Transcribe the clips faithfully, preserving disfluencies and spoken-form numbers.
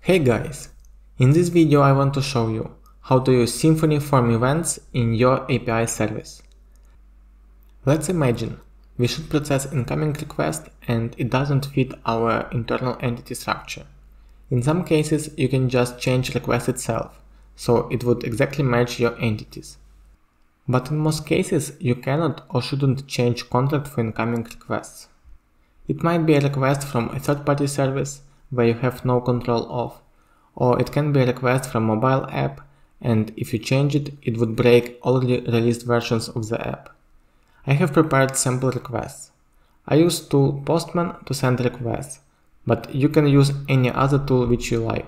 Hey guys! In this video I want to show you how to use Symfony Form Events in your A P I service. Let's imagine we should process incoming request and it doesn't fit our internal entity structure. In some cases you can just change request itself, so it would exactly match your entities. But in most cases you cannot or shouldn't change contract for incoming requests. It might be a request from a third-party service where you have no control of, or it can be a request from a mobile app, and if you change it, it would break already released versions of the app. I have prepared sample requests. I use tool Postman to send requests, but you can use any other tool which you like.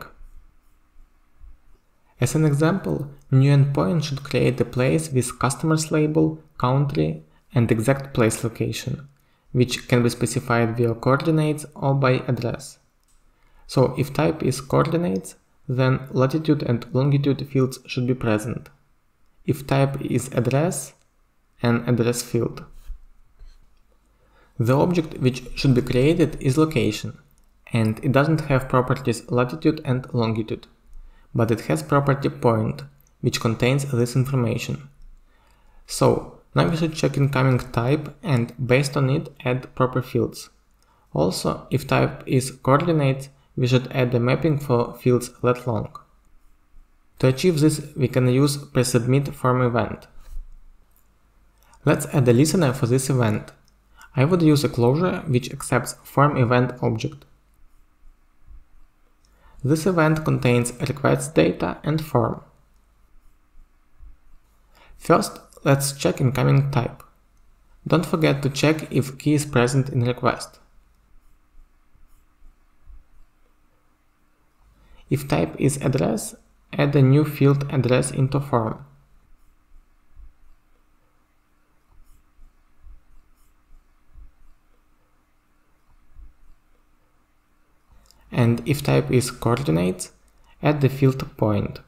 As an example, new endpoint should create a place with customer's label, country, and exact place location, which can be specified via coordinates or by address. So if type is coordinates, then latitude and longitude fields should be present. If type is address, an address field. The object which should be created is location, and it doesn't have properties latitude and longitude, but it has property point, which contains this information. So now we should check incoming type and based on it add proper fields. Also, if type is coordinates, we should add a mapping for fields let long. To achieve this, we can use pre-submit form event. Let's add a listener for this event. I would use a closure which accepts form event object. This event contains request data and form. First, let's check incoming type. Don't forget to check if key is present in request. If type is address, add a new field address into form. And if type is coordinates, add the field point.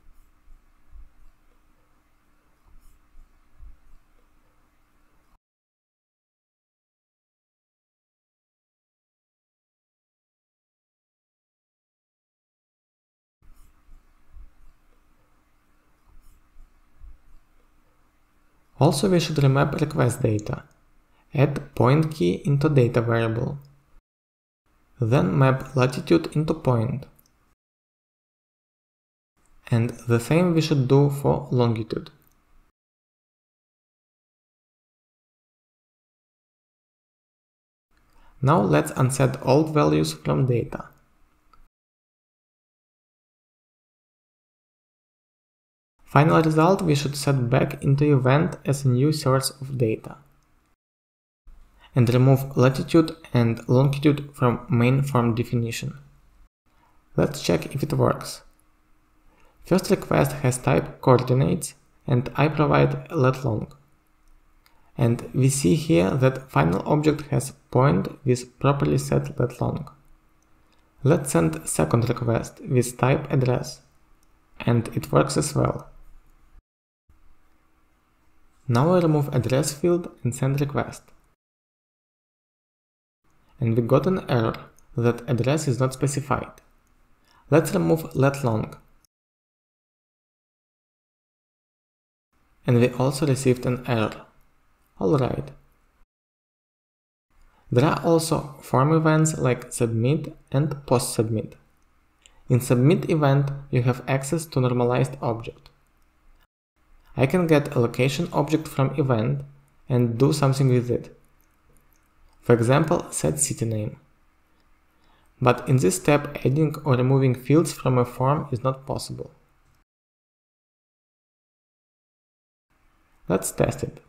Also, we should remap request data. Add point key into data variable. Then map latitude into point. And the same we should do for longitude. Now let's unset old values from data. Final result we should set back into event as a new source of data. And remove latitude and longitude from main form definition. Let's check if it works. First request has type coordinates and I provide let long. And we see here that final object has point with properly set let long. Let's send second request with type address, and it works as well. Now I remove address field and send request. And we got an error that address is not specified. Let's remove let long. And we also received an error. Alright. There are also form events like submit and post submit. In submit event you have access to normalized object. I can get a location object from event and do something with it. For example, set city name. But in this step, adding or removing fields from a form is not possible. Let's test it.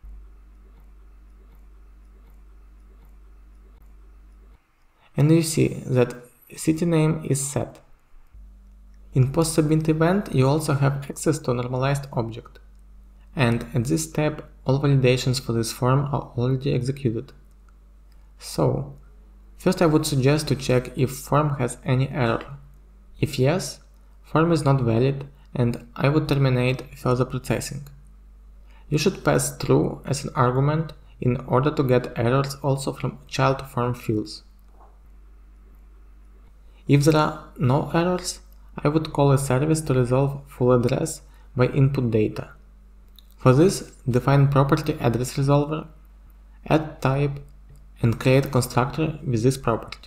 And you see that city name is set. In post-submit event, you also have access to normalized object. And at this step, all validations for this form are already executed. So, first I would suggest to check if form has any error. If yes, form is not valid and I would terminate further processing. You should pass true as an argument in order to get errors also from child form fields. If there are no errors, I would call a service to resolve full address by input data. For this, define property address resolver, add type, and create a constructor with this property.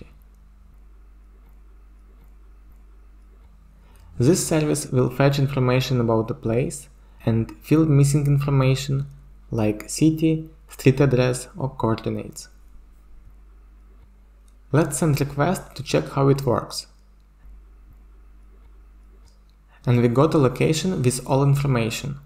This service will fetch information about the place and fill missing information like city, street address, or coordinates. Let's send request to check how it works. And we got a location with all information.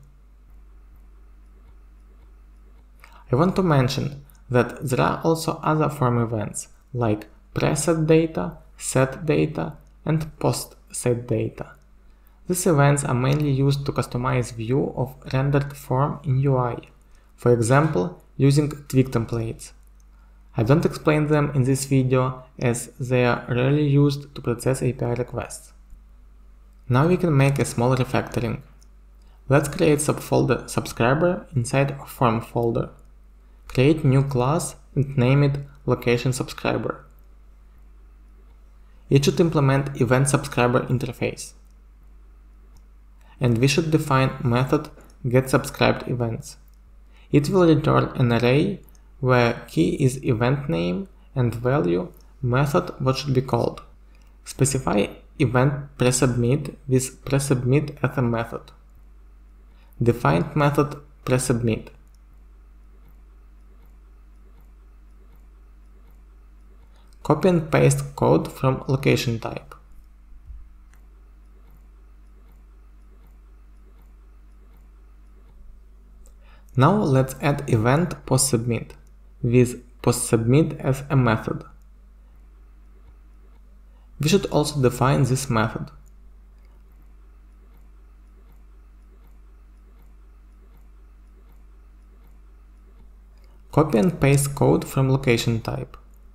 I want to mention that there are also other form events like preset data, set data, and post set data. These events are mainly used to customize view of rendered form in U I, for example, using twig templates. I don't explain them in this video as they are rarely used to process A P I requests. Now we can make a small refactoring. Let's create subfolder subscriber inside a form folder. Create new class and name it location subscriber. It should implement event subscriber interface. And we should define method getSubscribedEvents. It will return an array where key is event name and value method what should be called. Specify event preSubmit with preSubmit as a method. Define method preSubmit. Copy and paste code from location type. Now let's add event postSubmit with postSubmit as a method. We should also define this method. Copy and paste code from location type.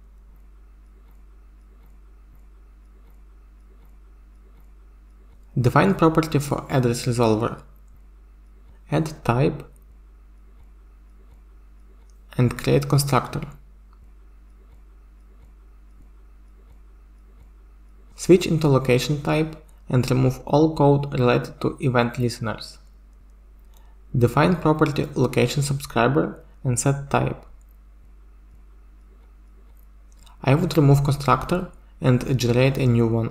Define property for address resolver. Add type and create constructor. Switch into location type and remove all code related to event listeners. Define property location subscriber and set type. I would remove constructor and generate a new one.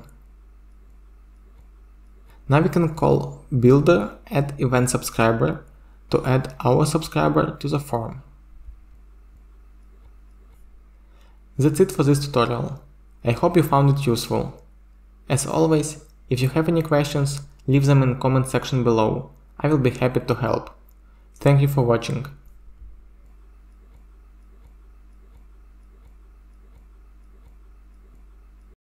Now we can call builder add event subscriber to add our subscriber to the form. That's it for this tutorial. I hope you found it useful. As always, if you have any questions, leave them in the comment section below. I will be happy to help. Thank you for watching.